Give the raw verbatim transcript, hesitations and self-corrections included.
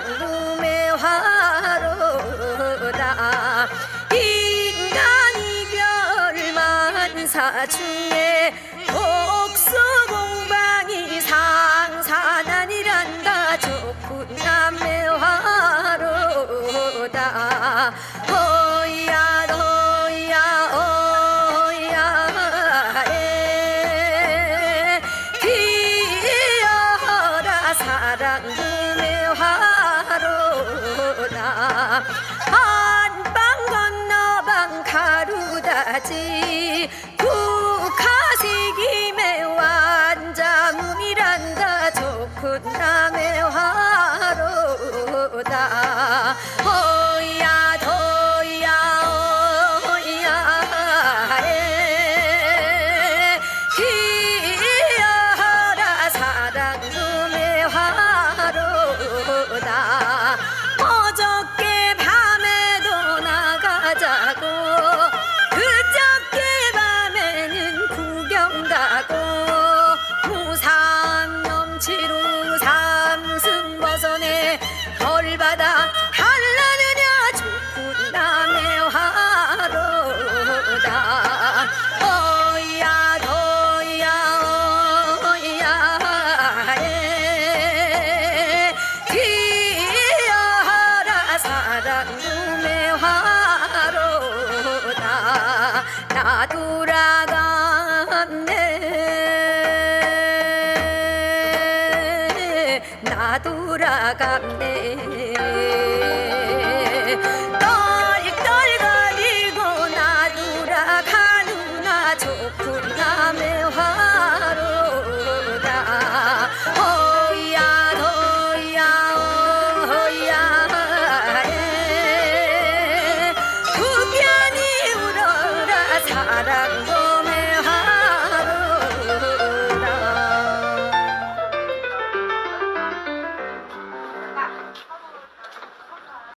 사랑금의 화로다. 인간이 별만사 중에 복수공방이 상산하니란다. 조군남의 화로다. 어이야 어이야 어이야 에 귀여라 사랑금의 화로다. 한방 건너방 가루다지 국화색임의 완자문이란다. 조군남의 화로다. 어이야 더이야 어이야 에 귀여라 사랑금의 화로다. 어저께 밤에도 나가자고 그저께 밤에는 구경 가고 무상 넘치루 삼승 벗어내 벌받아 갈라느냐. 조군남의 화로다. 어이야 더이야 어이야 에 귀여라 사랑금의 화로다. 나 돌아갔네 나 돌아갔네